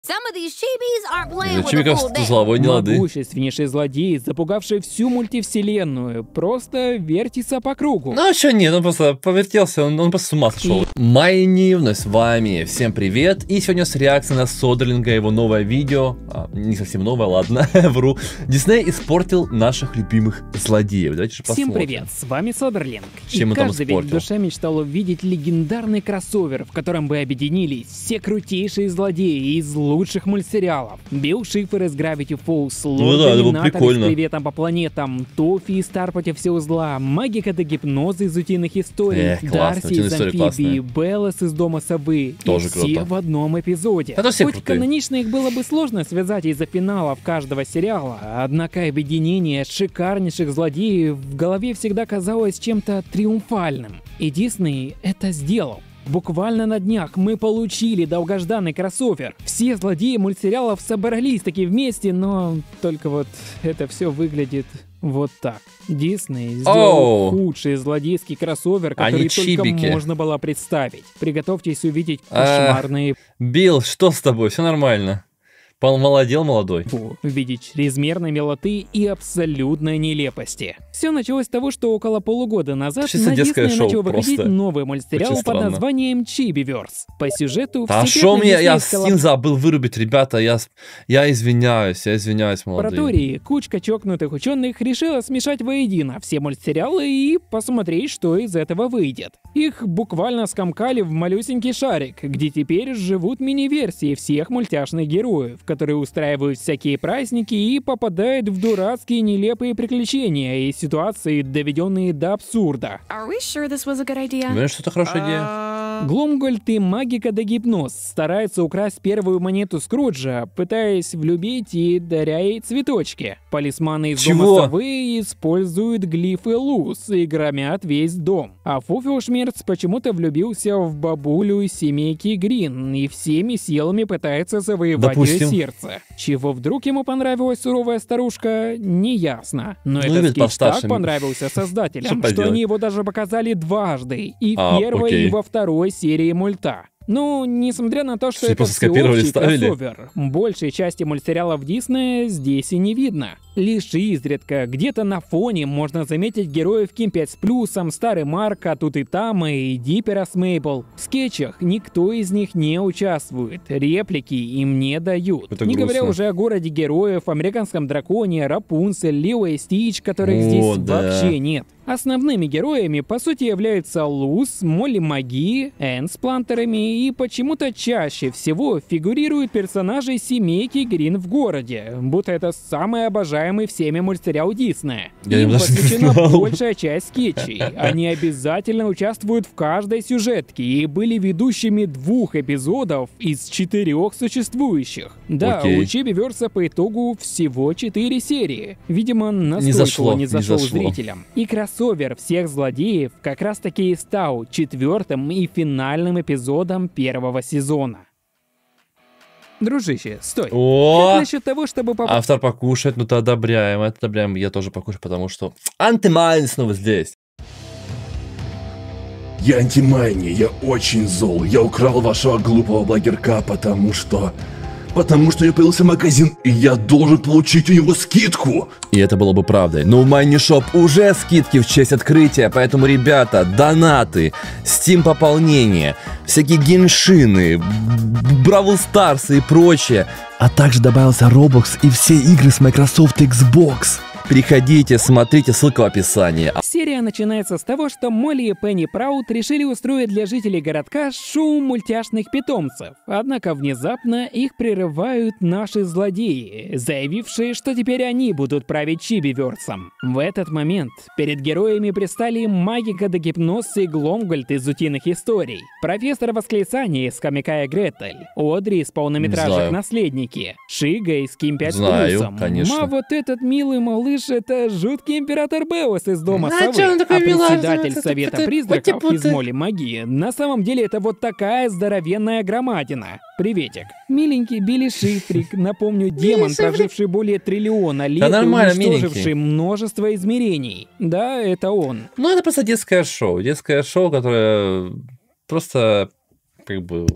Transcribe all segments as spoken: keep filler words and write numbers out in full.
Чиби, кажется, зловой не лады. Могущественнейший злодей, запугавший всю мультивселенную. Просто вертится по кругу. Ну, а что нет, он просто повертелся, он, он просто с ума сошел. Майни вновь с вами, всем привет. И сегодня с реакцией на Содерлинга, его новое видео. А, не совсем новое, ладно, вру. Дисней испортил наших любимых злодеев. Давайте же посмотрим. Всем привет, с вами Содерлинг. Чем и он там каждый ведь в испортил? душе мечтал увидеть легендарный кроссовер, в котором бы объединились все крутейшие злодеи из лучших мультсериалов. Билл Шифер из Gravity Falls, Ну да, это было Лорд прикольно. с Приветом по планетам, Тофи и Стар против всего зла, Магика до гипноза из Утиных историй, Эх, классно, Дарси «Утиные из истории» Амфибии, классные. Беллас из Дома Совы. Тоже и все круто. в одном эпизоде. Это все Хоть крутые. канонично их было бы сложно связать из-за финалов каждого сериала, однако объединение шикарнейших злодеев в голове всегда казалось чем-то триумфальным. И Дисней это сделал. Буквально на днях мы получили долгожданный кроссовер. Все злодеи мультсериалов собрались таки вместе, но только вот это все выглядит вот так. Дисней сделал Оу. худший злодейский кроссовер, который Они только чибики. можно было представить. Приготовьтесь увидеть А. кошмарные... Билл, что с тобой? Все нормально. Помолодел молодой. Фу, видеть чрезмерной милоты и абсолютной нелепости. Все началось с того, что около полугода назад Чисто на детское Дисней шоу начал выходить просто. новый мультсериал Очень под странно. названием Чибиверс. По сюжету Да в шо секретной мне, я диснеевской син забыл вырубить, ребята, я, с- я извиняюсь, я извиняюсь, молодые. лаборатории кучка чокнутых ученых решила смешать воедино все мультсериалы и посмотреть, что из этого выйдет. Их буквально скомкали в малюсенький шарик, где теперь живут мини-версии всех мультяшных героев, которые устраивают всякие праздники и попадают в дурацкие нелепые приключения и ситуации, доведенные до абсурда. Are we sure this was a good idea? Уверен, что это хорошая идея? Гломгольд и Магика до гипноз стараются украсть первую монету Скруджа, пытаясь влюбить и даря ей цветочки. Полисманы из Чего? Дома Совы используют глифы Луз и громят весь дом. А Фуфелшмерц почему-то влюбился в бабулю из семейки Грин и всеми силами пытается завоевать Допустим. ее сердце. Чего вдруг ему понравилась суровая старушка, неясно. Но Ну, этот ведь скетч так постарше. понравился Что создателям, что поделать? они его даже показали дважды. И в А, первой, окей. и во второй серии мульта. Ну, несмотря на то, что Все это просто скопировали, всеобщий ставили. кроссовер, большей части мультсериалов Диснея здесь и не видно. Лишь изредка, где-то на фоне можно заметить героев Ким пять с плюсом, Старый Марк, а тут и там, и Диппера с Мейбл. В скетчах никто из них не участвует, реплики им не дают. Это не грустно. говоря уже о городе героев, Американском драконе, Рапунцель, Лило и Стич, которых О, здесь да. вообще нет. Основными героями, по сути, являются Луз, Молли Маги, Энн с плантерами и почему-то чаще всего фигурируют персонажи семейки Грин в городе, будто это самый обожаемый всеми мультсериал Диснея. Я Им даже не посвящена знал. большая часть скетчей. Они обязательно участвуют в каждой сюжетке и были ведущими двух эпизодов из четырех существующих. Да, Окей. у Чибиверса по итогу всего четыре серии. Видимо, настолько зашло, он не не зашел зашло. зрителям. И кроссовер всех злодеев как раз таки и стал четвертым и финальным эпизодом первого сезона. Дружище, стой. Как О, насчет того, чтобы поп... автор покушает, ну то одобряем, это одобряем, я тоже покушаю, потому что антимайн снова здесь. Я антимайни, я очень зол. Я украл вашего глупого блогерка, потому что... Потому что у него появился магазин, и я должен получить у него скидку. И это было бы правдой. Но у MineShop уже скидки в честь открытия, поэтому, ребята, донаты, Steam пополнение, всякие геншины, Бравл Старсы и прочее. А также добавился Roblox и все игры с Microsoft Xbox. Переходите, смотрите, ссылка в описании. Серия начинается с того, что Молли и Пенни Праут решили устроить для жителей городка шоу мультяшных питомцев. Однако внезапно их прерывают наши злодеи, заявившие, что теперь они будут править Чибиверсом. В этот момент перед героями пристали Магика до гипноз и Гломгольд из Утиных историй, профессор Восклицания из Камикая Гретель, Одри из полнометражек Знаю. Наследники, Шига из Ким пять с Знаю, плюсом. конечно. А вот этот милый малыш — это жуткий император Беос из Дома А Совы, чё он такой а милый? председатель Это- Совета это- Призраков пути-пути. из Молли Магии на самом деле это вот такая здоровенная громадина. Приветик. Миленький Билли Шифрик, напомню, демон, Шифрик. проживший более триллиона лет Да и нормально, уничтоживший миленький. множество измерений. Да, это он. Ну, это просто детское шоу. Детское шоу, которое просто как бы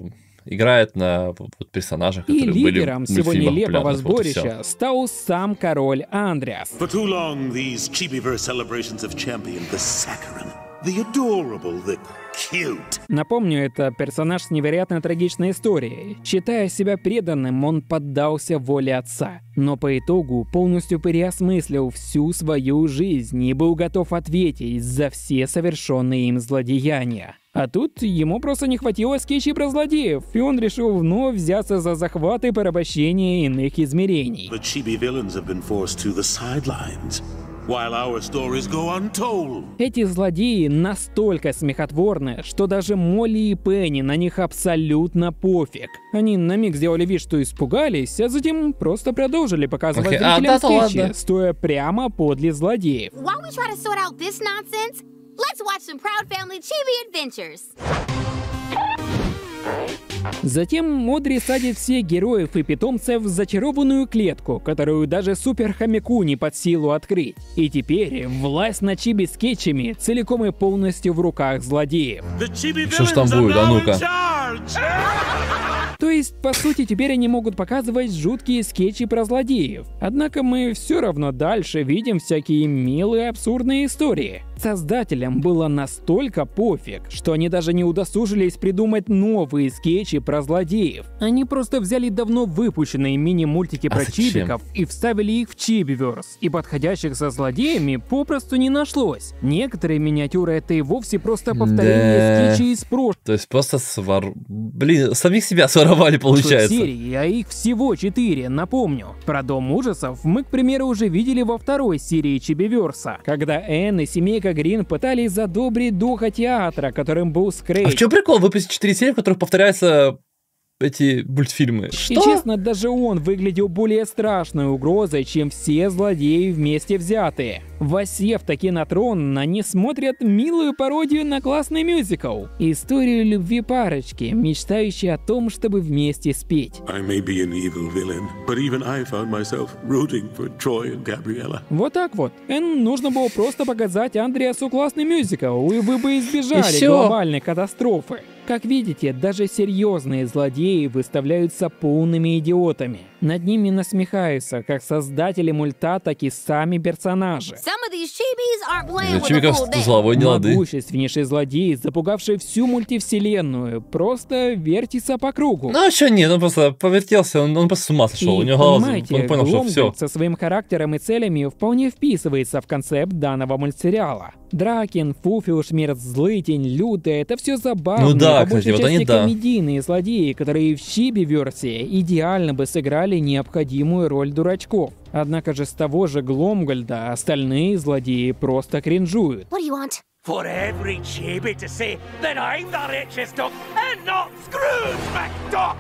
играет на вот, персонажах, И которые были лидером в всего мультфильмах нелепого популярных, вот и всё. сборища стал сам король Андреас. For too long, these Chibiverse celebrations have championed the saccharine, the adorable, the cute. Напомню, это персонаж с невероятно трагичной историей. Считая себя преданным, он поддался воле отца. Но по итогу полностью переосмыслил всю свою жизнь и был готов ответить за все совершенные им злодеяния. А тут ему просто не хватило скетчей про злодеев, и он решил вновь взяться за захват и порабощение иных измерений. The Chibi villains have been forced to the sidelines, while our stories go untold. Эти злодеи настолько смехотворны, что даже Молли и Пенни на них абсолютно пофиг. Они на миг сделали вид, что испугались, а затем просто продолжили показывать Окей, а, зрителям да-да скетчи, ладно. стоя прямо подле злодеев. While we try to sort out this nonsense, let's watch some Proud Family Chibi Adventures. Затем Модри садит всех героев и питомцев в зачарованную клетку, которую даже супер-хомяку не под силу открыть. И теперь власть над чиби-скетчами целиком и полностью в руках злодеев. The Chibi Что ж там villains are будет? А now ну-ка. in charge. То есть, по сути, теперь они могут показывать жуткие скетчи про злодеев. Однако мы все равно дальше видим всякие милые абсурдные истории. Создателям было настолько пофиг, что они даже не удосужились придумать новые скетчи про злодеев. Они просто взяли давно выпущенные мини-мультики А про зачем? чибиков и вставили их в Chibiverse, и подходящих со злодеями попросту не нашлось. Некоторые миниатюры это и вовсе просто повторение Да. скетчей из прошлого. То есть просто свор... Блин, самих себя своровали, получается. Серии, а их всего четыре, напомню. Про Дом ужасов мы, к примеру, уже видели во второй серии Чибиверса, когда Энн и семейка Грин пытались задобрить духа театра, которым был А Скрейч. в чем прикол выпустить четыре серии, в которых повторяются эти мультфильмы? И Что? честно, даже он выглядел более страшной угрозой, чем все злодеи вместе взятые. Воссев таки на трон, они смотрят милую пародию на классный мюзикл. Историю любви парочки, мечтающей о том, чтобы вместе спеть. I may be an evil villain, but even I found myself rooting for Troy and Gabriella. Вот так вот. Энн нужно было просто показать Андреасу классный мюзикл, и вы бы избежали И всё. глобальной катастрофы. Как видите, даже серьезные злодеи выставляются полными идиотами. Над ними насмехаются как создатели мульта, так и сами персонажи. Some of these chibis aren't playing Из-за with a чибиков full с deck. зловой не лады. Могущественнейший злодей, запугавший всю мультивселенную, просто вертится по кругу. Ну а что нет, он просто повертелся, он, он просто с ума сошел. У И, него голова, понимаете, он понял, что Гломгольд все. со своим характером и целями вполне вписывается в концепт данного мультсериала. Дракен, Фуфелшмерц, Злытень, Лютый — это все забавно. Ну да, по большей кстати, вот части они да. комедийные злодеи, которые в Чиби-версии идеально бы сыграли необходимую роль дурачков. Однако же с того же Гломгольда остальные злодеи просто кринжуют. What do you want? For every chibi to say that I'm the richest duck and not Scrooge McDuck!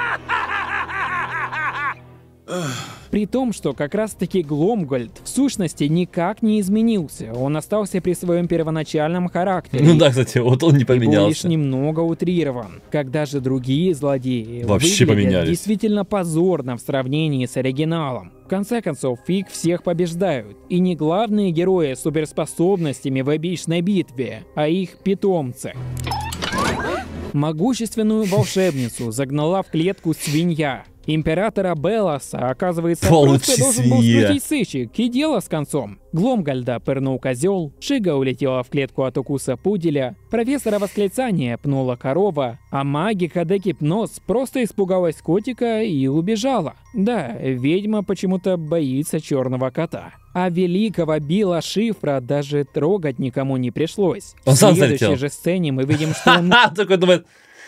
При том, что как раз-таки Гломгольд в сущности никак не изменился. Он остался при своем первоначальном характере. Ну да, кстати, вот он не И был лишь поменялся. немного утрирован. Когда же другие злодеи Вообще выглядят поменялись. действительно позорно в сравнении с оригиналом. В конце концов, их всех побеждают. И не главные герои с суперспособностями в эпичной битве, а их питомцы. Могущественную волшебницу загнала в клетку свинья. Императора Белоса, оказывается, Получи просто должен был свинья. скрутить сыщик, и дело с концом. Гломгольда пырнул козел, Шига улетела в клетку от укуса пуделя, профессора Восклицания пнула корова, а магика Декипноз просто испугалась котика и убежала. Да, ведьма почему-то боится черного кота. А великого Билла Шифра даже трогать никому не пришлось. Он В сам следующей залетел. же сцене мы видим, что он Ха, такой думает.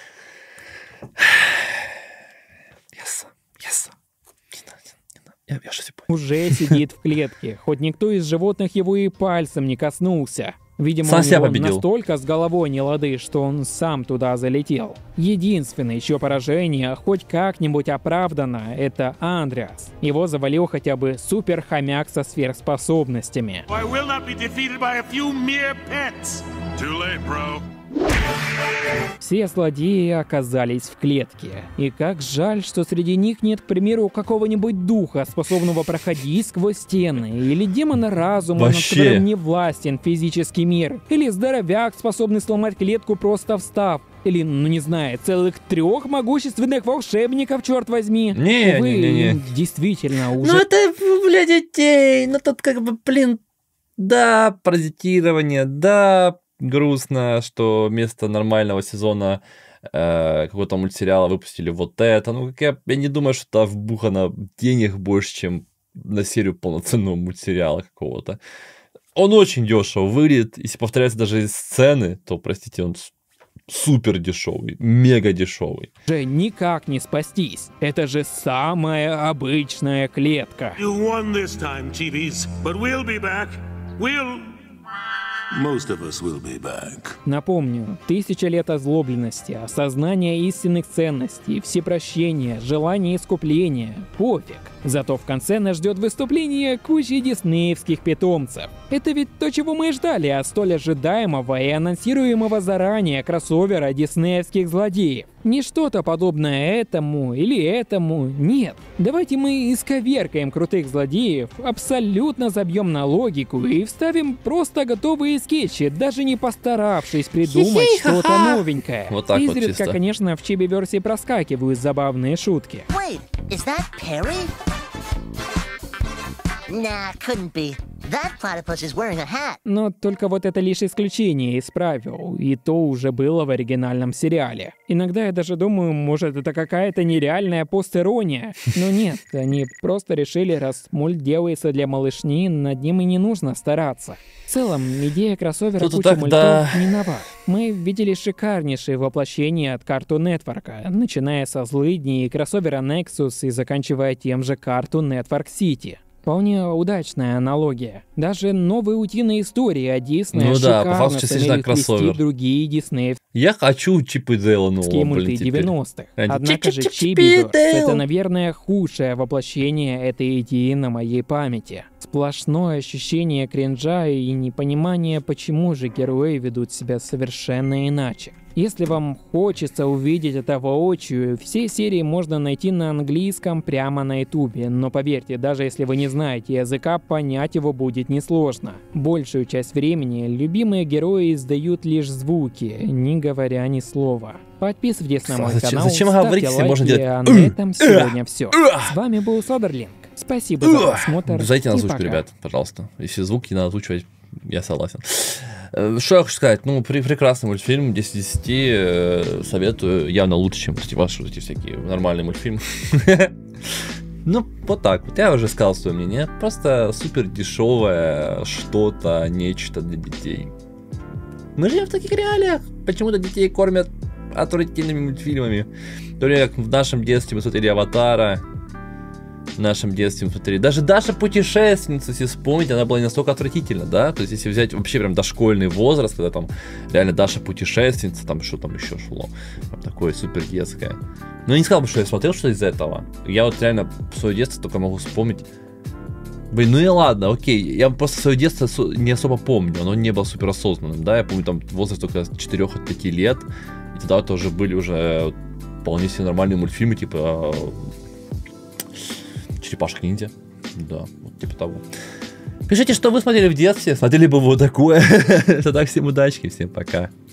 Yes, yes. Не надо, не надо. Я, я что-то понял. уже сидит в клетке, хоть никто из животных его и пальцем не коснулся. Видимо, Сам у себя него победил. настолько с головой не лады, что он сам туда залетел. Единственное еще поражение, хоть как-нибудь оправдано, это Андреас. Его завалил хотя бы супер-хомяк со сверхспособностями. I will not be defeated by a few mere pets. Too late, bro. Все злодеи оказались в клетке. И как жаль, что среди них нет, к примеру, какого-нибудь духа, способного проходить сквозь стены, или демона разума, над Вообще. которым не властен физический мир, или здоровяк, способный сломать клетку, просто встав. Или, ну не знаю, целых трех могущественных волшебников, черт возьми. Не, Вы не, не, не. действительно уже... Ну это для детей, ну тут как бы, блин, да, паразитирование, да, грустно, что вместо нормального сезона э, какого-то мультсериала выпустили вот это. Ну, как я, я не думаю, что туда вбухано денег больше, чем на серию полноценного мультсериала какого-то. Он очень дешево выглядит. Если повторяются даже сцены, то, простите, он супер дешевый, мега дешевый. Же никак не спастись. Это же самая обычная клетка. You won this time, Chibis, but we'll be back. We'll... Most of us will be back. Напомню, тысяча лет озлобленности, осознания истинных ценностей, всепрощения, желания искупления. Пофиг. Зато в конце нас ждет выступление кучи диснеевских питомцев. Это ведь то, чего мы и ждали от столь ожидаемого и анонсируемого заранее кроссовера диснеевских злодеев. Не что-то подобное этому или этому, нет. Давайте мы исковеркаем крутых злодеев, абсолютно забьем на логику и вставим просто готовые скетчи, даже не постаравшись придумать что-то новенькое. Вот так вот Изредка, чисто. конечно, в чиби-версии проскакивают забавные шутки. Wait, is that Perry? Nah, couldn't be. That platypus is wearing a hat. Но только вот это лишь исключение из правил, и то уже было в оригинальном сериале. Иногда я даже думаю, может, это какая-то нереальная постерония. Но нет, они просто решили, раз мульт делается для малышни, над ним и не нужно стараться. В целом, идея кроссовера Тут кучи так, мультов да. не нова. Мы видели шикарнейшие воплощения от Cartoon Network, начиная со «Злыдней» и кроссовера Nexus и заканчивая тем же Cartoon Network City. Вполне удачная аналогия. Даже новые утиные истории о Дисней Ну да, по шикарно факту частично сумели вплести кроссовер. другие диснеевские Я хочу Чип и Дейла нового, мульты блин, теперь. девяностых. Они, Однако же «Чип-чип-чип Chibi и Дейл». это, наверное, худшее воплощение этой идеи на моей памяти. Сплошное ощущение кринжа и непонимание, почему же герои ведут себя совершенно иначе. Если вам хочется увидеть это воочию, все серии можно найти на английском прямо на ютубе, но поверьте, даже если вы не знаете языка, понять его будет несложно. Большую часть времени любимые герои издают лишь звуки, не говоря ни слова. Подписывайтесь на мой Зачем- канал, зачем ставьте говорить, если лайки, можно делать а на этом сегодня все. С вами был Содерлинг. Спасибо за просмотр. Зайдите на и озвучку, пока. ребят, пожалуйста. Если звуки надо озвучивать, я согласен. Э, Что я хочу сказать? Ну, при- прекрасный мультфильм, десять из десяти, э, советую, явно лучше, чем эти ваши вот эти всякие нормальные мультфильмы. Ну, вот так вот, я уже сказал свое мнение. Просто супер дешевое что-то, нечто для детей. Мы живем в таких реалиях. Почему-то детей кормят отвратительными мультфильмами. В то время как в нашем детстве мы смотрели «Аватара», в нашем детстве мы смотрели. Даже Даша путешественница, если вспомнить, она была не настолько отвратительна, да? То есть, если взять вообще прям дошкольный возраст, когда там реально Даша путешественница, там что там еще шло, там такое супер детское. Но я не сказал бы, что я смотрел что из этого. Я вот реально свое детство только могу вспомнить. Блин, ну и ладно, окей. Я просто свое детство не особо помню, оно не было супер осознанным, да? Я помню там возраст только с четырёх-пяти лет, и тогда тоже были уже вполне себе нормальные мультфильмы, типа Черепашка-ниндзя. Да, вот типа того. Пишите, что вы смотрели в детстве, смотрели бы вот такое. Тогда всем удачи, всем пока.